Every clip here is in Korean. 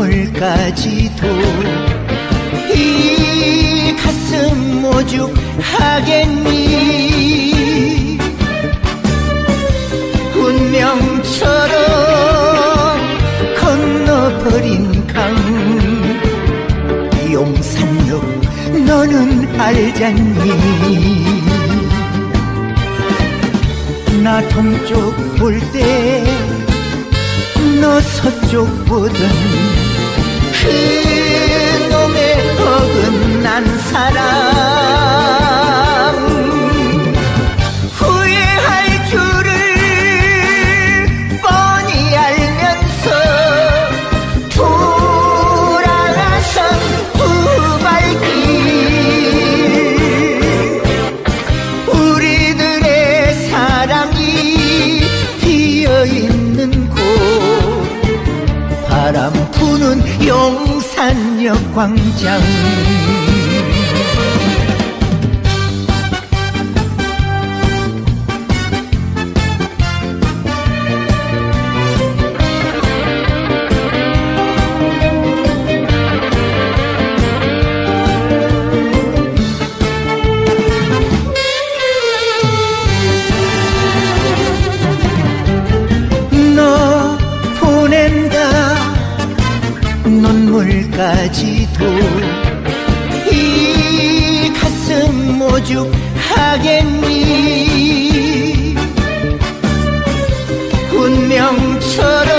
눈물까지도 이 가슴 오죽하겠니. 운명처럼 건너버린 강 용산역 너는 알잖니. 나 동쪽 볼 때 너 서쪽 보던 그놈의 어긋난 사랑 후회할 줄을 뻔히 알면서 돌아선 두 발길 우리들의 사랑이 피어있는 곳 바람 부는 용산역 광장. 너 보낸다 눈물까지도 이 가슴 오죽하겠니. 운명처럼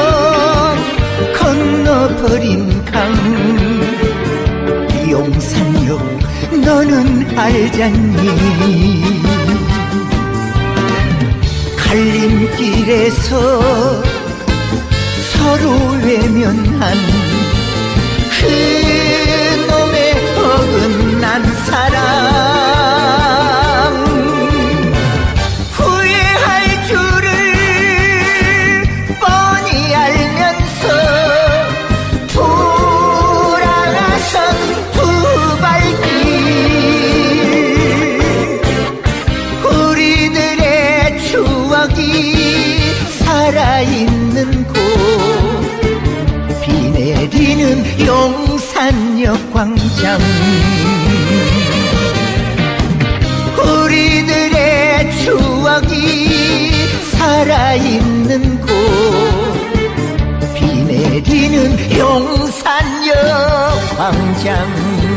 건너버린 강 용산역 너는 알잖니. 갈림길에서 서로 외면한 그놈의 어긋난 사랑 후회할 줄을 뻔히 알면서 돌아선 두 발길 우리들의 추억이 살아있는 곳 비 내리는 용산역 광장 우리들의 추억이 살아있는 곳 비 내리는 용산역 광장.